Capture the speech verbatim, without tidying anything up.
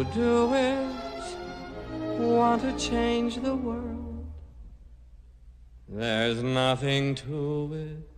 to do it, want to change the world. There's nothing to it